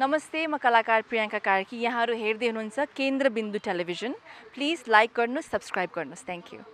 नमस्ते, म कलाकार प्रियङ्का कार्की। यहाँहरू हेर्दै हुनुहुन्छ केन्द्रबिन्दु टेलिभिजन। प्लिज लाइक गर्नुहोस्, सब्सक्राइब गर्नुहोस्। Thank you.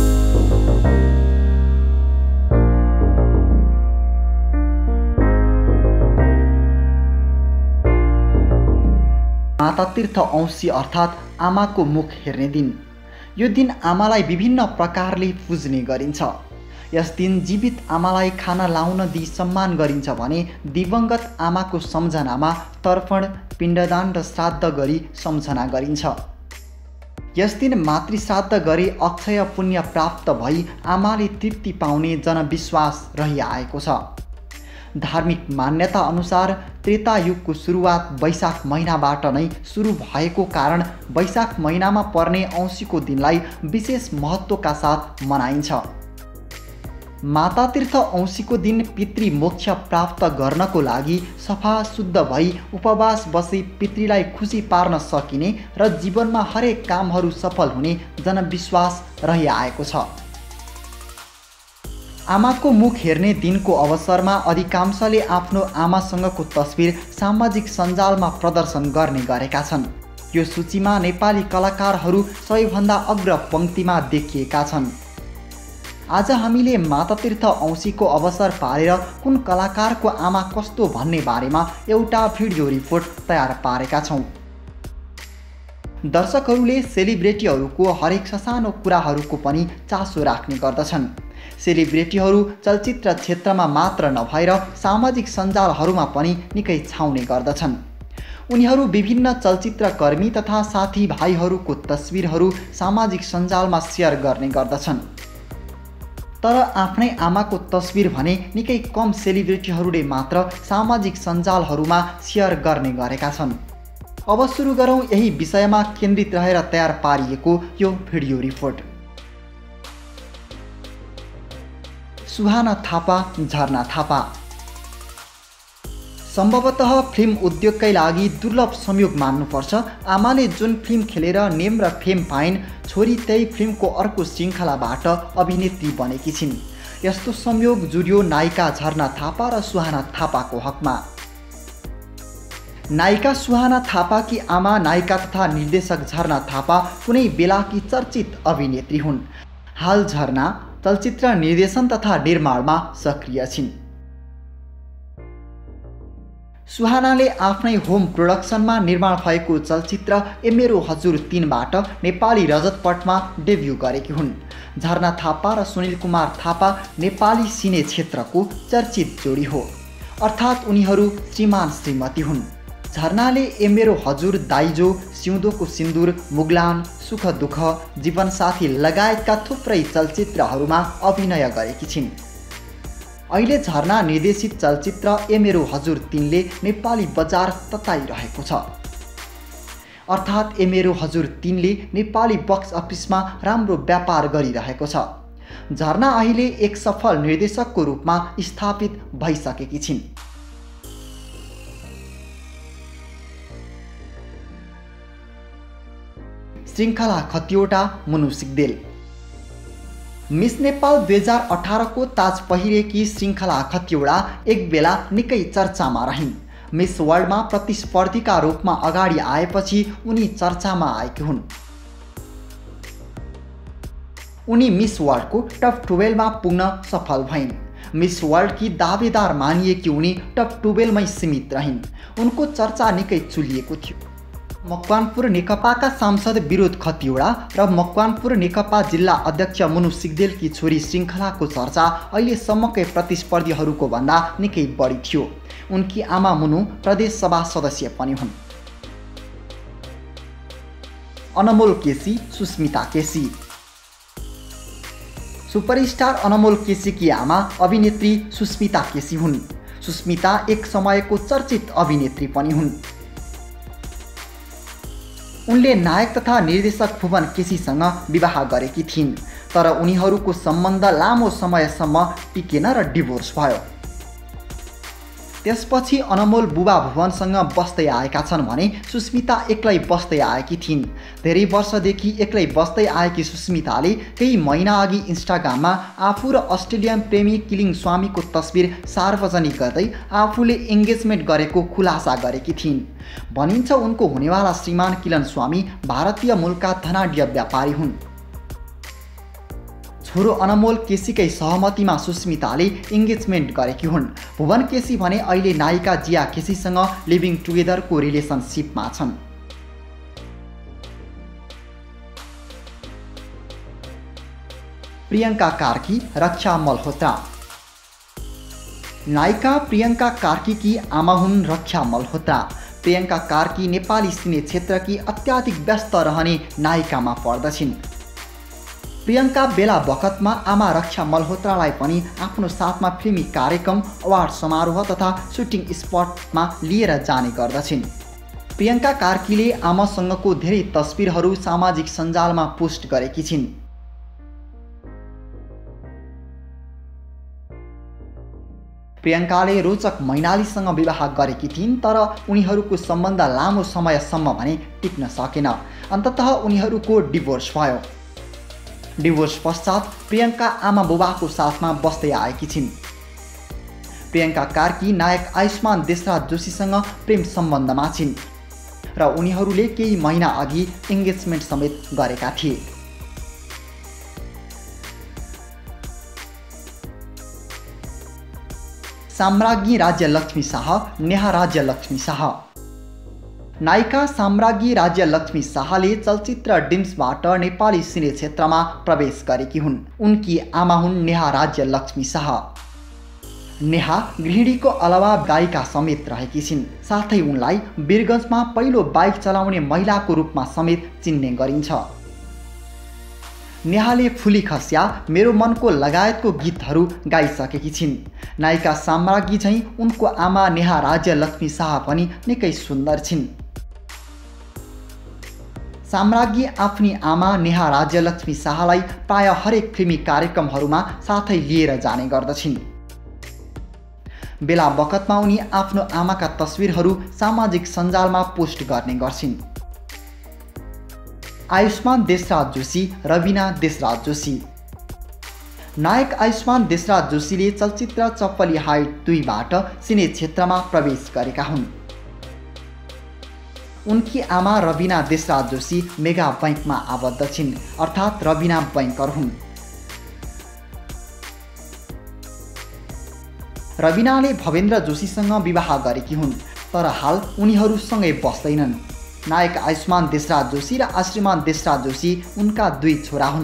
माता तीर्थ औँसी अर्थात् आमाको मुख हेर्ने दिन। यो दिन आमालाई विभिन्न प्रकारले पुज्ने गरिन्छ। यस दिन जीवित आमालाई खाना लाउन दिई सम्मान गरिन्छ भने दिवंगत आमाको सम्झनामा तर्पण, पिण्डदान र श्राद्ध गरी सम्झना गरिन्छ। यस दिन मातृश्राद्ध गरी अक्षय पुण्य प्राप्त भई आमाले तृप्ति पाउने जनविश्वास रहिआएको छ। धार्मिक मान्यता अनुसार त्रेता युगको सुरुवात वैशाख महिनाबाट नै सुरु भएको कारण वैशाख महिनामा पर्ने औँसीको दिनलाई विशेष महत्त्वका साथ मनाइन्छ। माता तीर्थ औँसीको दिन पितृ मोक्ष प्राप्त गर्नको लागि सफा शुद्ध भई उपवास बसी पितृलाई खुसी पार्न सकिने र जीवनमा हरेक कामहरू सफल हुने जनविश्वास रहिआएको छ। आमाको मुख हेर्ने दिनको अवसरमा अधिकांशले आफ्नो आमासँगको तस्बिर सामाजिक सञ्जालमा प्रदर्शन गर्ने गरेका छन्। यो सूचीमा नेपाली कलाकारहरू सबैभन्दा अग्र पङ्क्तिमा देखिएका छन्। आज हामीले माता तीर्थ औँसीको अवसर पारेर कुन कलाकारको आमा कस्तो भन्ने बारेमा एउटा भिडियो रिपोर्ट तयार पारेका छौँ। दर्शकहरूले सेलिब्रेटीहरूको हरेक ससानो कुराहरूको पनि चासो राख्ने गर्दछन्। सेलिब्रेटीहरू चलचित्र क्षेत्रमा मात्र नभएर सामाजिक सञ्जालहरूमा पनि निकै छाउने गर्दछन्। उनीहरू विभिन्न चलचित्रकर्मी तथा साथीभाइहरूको तस्बिरहरू सामाजिक सञ्जालमा सेयर गर्ने गर्दछन्। तर आफ्नै आमाको तस्बिर भने निकै कम सेलिब्रेटीहरूले मात्र सामाजिक सञ्जालहरूमा सेयर गर्ने गरेका छन्। अब सुरु गरौँ यही विषयमा केन्द्रित रहेर तयार पारिएको यो भिडियो रिपोर्ट। सुहाना थापा, झरना थापा। सम्भवतः फिल्म उद्योगकै लागि दुर्लभ संयोग मान्नुपर्छ। आमाले जुन फिल्म खेलेर नेम र फेम पाइन्, छोरी त्यही फिल्मको अर्को श्रृङ्खलाबाट अभिनेत्री बनेकी छिन्। यस्तो संयोग जुड्यो नायिका झरना थापा र सुहाना थापाको हकमा। नायिका सुहाना थापाकी आमा नायिका तथा निर्देशक झरना थापा कुनै बेलाकी चर्चित अभिनेत्री हुन्। हाल झरना चलचित्र निर्देशन तथा निर्माणमा सक्रिय छिन्। सुहानाले आफ्नै होम प्रोडक्सनमा निर्माण भएको चलचित्र ए मेरो हजुर 3बाट नेपाली रजतपटमा डेब्यू गरेकी हुन्। झरना थापा र सुनिल कुमार थापा नेपाली सिने क्षेत्रको चर्चित जोडी हो, अर्थात् उनीहरू श्रीमान श्रीमती हुन्। झरनाले ए मेरो हजुर, दाइजो, सिउँदोको सिन्दुर, मुगलान, सुख दुःख, जीवनसाथी लगायतका थुप्रै चलचित्रहरूमा अभिनय गरेकी छिन्। अहिले झरना निर्देशित चलचित्र ए मेरो हजुर 3ले नेपाली बजार तताइरहेको छ। अर्थात् ए मेरो हजुर 3ले नेपाली बक्स अफिसमा राम्रो व्यापार गरिरहेको छ। झरना अहिले एक सफल निर्देशकको रूपमा स्थापित भइसकेकी छिन्। श्रृङ्खला खतिवटा, मुनु सिग्देल। मिस नेपाल 2018 को ताज पहिरेकी श्रृङ्खला खतिवटा एक बेला निकै चर्चामा रहिन्। मिस वर्ल्डमा प्रतिस्पर्धीका रूपमा अगाडि आएपछि उनी चर्चामा आएकी हुन्। उनी मिस वर्ल्डको टप 12मा पुग्न सफल भइन्। मिस वर्ल्डकी दावेदार मानिएकी उनी टप 12मै सीमित रहिन्। उनको चर्चा निकै चुलिएको थियो। मकवानपुर नेकपाका सांसद विरोध खतिवडा र मकवानपुर नेकपा जिल्ला अध्यक्ष मुनु सिग्देलकी छोरी श्रृङ्खलाको चर्चा अहिलेसम्मकै प्रतिस्पर्धीहरूको भन्दा निकै बढी थियो। उनकी आमा मुनु प्रदेश सभा सदस्य पनि हुन्। अनमोल केसी, सुस्मिता केसी। सुपरस्टार अनमोल केसीकी आमा अभिनेत्री सुस्मिता केसी हुन्। सुस्मिता एक समयको चर्चित अभिनेत्री पनि हुन्। उनले नायक तथा निर्देशक भुवन केसीसँग विवाह गरेकी थिइन्, तर उनीहरूको सम्बन्ध लामो समयसम्म टिकेन र डिभोर्स भयो। त्यसपछि अनमोल बुबा भुवनसँग बस्दै आएका छन् भने सुस्मिता एक्लै बस्दै आएकी थिइन्। धेरै वर्षदेखि एक्लै बस्दै आएकी सुस्मिताले केही महिना अघि इन्स्टाग्राममा आफू र अस्ट्रेलियन प्रेमी किलिङ स्वामीको तस्बिर सार्वजनिक गर्दै आफूले एङ्गेजमेन्ट गरेको खुलासा गरेकी थिइन्। भनिन्छ उनको हुनेवाला श्रीमान किलन स्वामी भारतीय मूलका धनाढ्य व्यापारी हुन्। छोरो अनमोल केसीकै सहमतिमा सुस्मिताले इङ्गेजमेन्ट गरेकी हुन्। भुवन केसी भने अहिले नायिका जिया केसीसँग लिभिङ टुगेदरको रिलेसनसिपमा छन्। प्रियङ्का कार्की रक्षा मल्होत्रा। नायिका प्रियङ्का कार्कीकी आमा हुन् रक्षा मल्होत्रा। प्रियङ्का कार्की नेपाली सिने क्षेत्रकी अत्याधिक व्यस्त रहने नायिकामा पर्दछिन्। प्रियङ्का बेला बखतमा आमा रक्षा मल्होत्रालाई पनि आफ्नो साथमा फिल्मी कार्यक्रम, अवार्ड समारोह तथा सुटिङ स्पटमा लिएर जाने गर्दछिन्। प्रियङ्का कार्कीले आमासँगको धेरै तस्बिरहरू सामाजिक सञ्जालमा पोस्ट गरेकी छिन्। प्रियङ्काले रोचक मैनालीसँग विवाह गरेकी थिइन्, तर उनीहरूको सम्बन्ध लामो समयसम्म भने टिक्न सकेन। अन्ततः उनीहरूको डिभोर्स भयो। डिभोर्स पश्चात प्रियङ्का आमा बुबाको साथमा बस्दै आएकी छिन्। प्रियङ्का कार्की नायक आयुष्मान देशराज जोशीसँग प्रेम सम्बन्धमा छिन् र उनीहरूले केही महिना अघि इङ्गेजमेन्ट समेत गरेका थिए। साम्राज्ञी राज्यलक्ष्मी शाह, नेहा राज्यलक्ष्मी शाह। नायिका साम्राज्ञी राज्यलक्ष्मी शाहले चलचित्र डिम्सबाट नेपाली सिने क्षेत्रमा प्रवेश गरेकी हुन्। उनकी आमा हुन् नेहा राज्यलक्ष्मी शाह। नेहा गृहिणीको अलावा गायिका समेत रहेकी छिन्। साथै उनलाई वीरगञ्जमा पहिलो बाइक चलाउने महिलाको रूपमा समेत चिन्ने गरिन्छ। नेहाले फुली खस्या, मेरो मनको लगायतको गीतहरू गाइसकेकी छिन्। नायिका साम्राज्ञी चाहिँ उनको आमा नेहा राज्यलक्ष्मी शाह पनि निकै सुन्दर छिन्। साम्राज्ञी आफ्नी आमा नेहा राज्यलक्ष्मी शाहलाई प्राय हरेक फिल्मी कार्यक्रमहरूमा साथै लिएर जाने गर्दछिन्। बेला बखतमा उनी आफ्नो आमाका तस्बिरहरू सामाजिक सञ्जालमा पोस्ट गर्ने गर्छिन्। आयुष्मान देशराज जोशी, रविना देशराज जोशी। नायक आयुष्मान देशराज जोशीले चलचित्र चप्पली हाइट 2बाट सिने क्षेत्रमा प्रवेश गरेका हुन्। उनकी आमा रविना देशराज जोशी मेगा बैंकमा आबद्ध छिन्, अर्थात् रविना बैंकर हुन्। रविनाले भवेन्द्र जोशीसँग विवाह गरेकी हुन्, तर हाल उनीहरूसँगै बस्दैनन्। नायक आयुष्मान देशराज जोशी र आश्रीमान देशराज जोशी उनका 2 छोरा हुन्।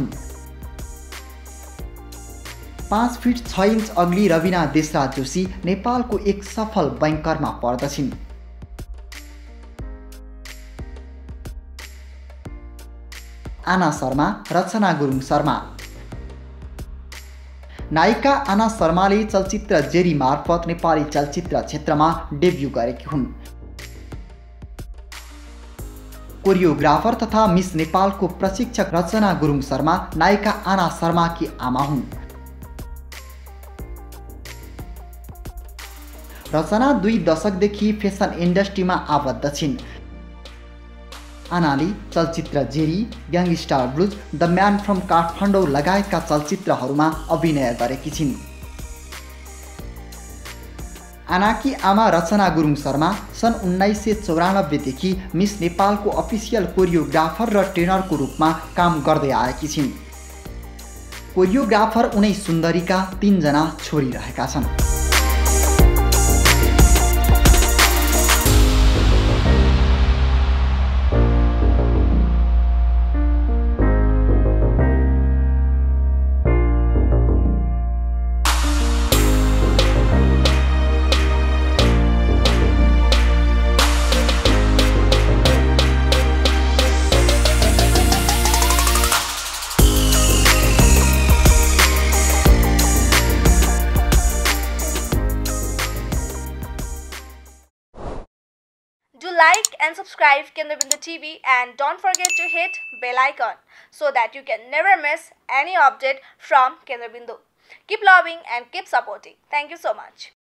5 फिट 6 इन्च अग्ली रविना देशराज जोशी नेपालको एक सफल बैंकरमा पर्दछिन्। आना शर्मा, रचना गुरुङ शर्मा। नायिका आना शर्माले चलचित्र जेरी मार्फत नेपाली चलचित्र क्षेत्रमा डेब्यू गरेकी हुन्। कोरियोग्राफर तथा मिस नेपालको प्रशिक्षक रचना गुरुङ शर्मा नायिका आना शर्माकी आमा हुन्। रचना 2 दशकदेखि फेसन इन्डस्ट्रीमा आबद्ध छिन्। आनाले चलचित्र Jerry, gangster blues, the man from Kathmandu लगायतका चलचित्रहरूमा अभिनय गरेकी छिन्। आनाकी आमा रचना गुरुङ शर्मा सन् 1994 देखि मिस नेपालको अफिसियल कोरियोग्राफर र ट्रेनरको रूपमा काम गर्दै आएकी छिन्। कोरियोग्राफर उनै सुन्दरीका 3 जना छोरी रहेका छन्। Do like and subscribe Kendrabindu TV and don't forget to hit bell icon so that you can never miss any update from Kendrabindu. Keep loving and keep supporting. Thank you so much.